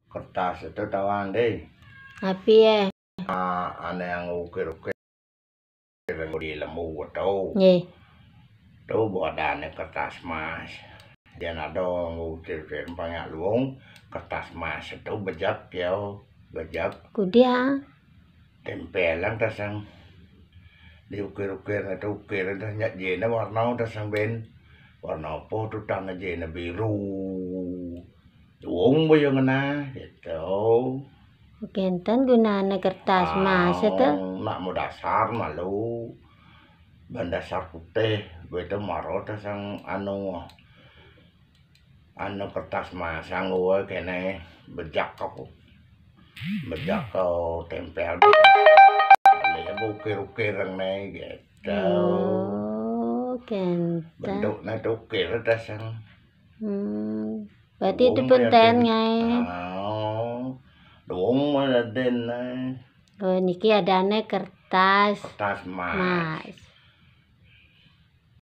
Kertas itu tawan deh. Tapi ya. Ane yang ukir-ukir di lembu tau. Nggih. Tuh buatannya kertas mas. Dia ada ukir-ukir banyak luang kertas mas itu bejak ya, bejak. Kudia. Tempelan tasang diukir-ukir itu ukir itu nyajina warna tasang ben. Warna apa tuh tanah jena biru. Luang boyo ngena gitu. Kenten gunane kertas mas itu. Nak mau dasar malu bandasar putih beda maro tasang anu kertas masang gue kene bejak kau tempel boleh ukir-ukir nih gitu. Oh, kenten. Bentuknya tuh ukir tasang. Berarti itu penten ngai. Dong ada den. Oh, niki adane kertas mas.